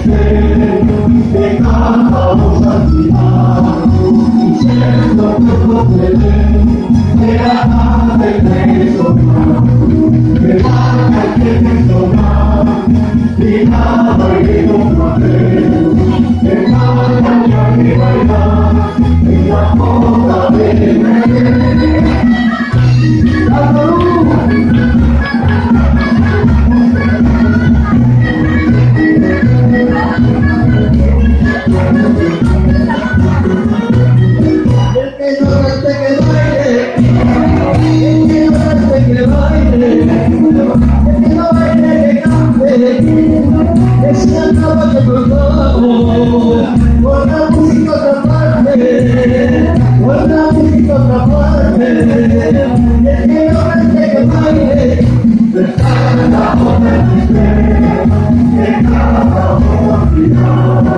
te cantamos al final, diciendo que no te ven, que la tarde te soñar, que marca que te soñar, y nada que no hacer, que marca que hay que bailar, y la cosa de ver. Guarda música otra parte, guarda música otra parte, el que no vende que baile, descarga la onda que cada uno al final.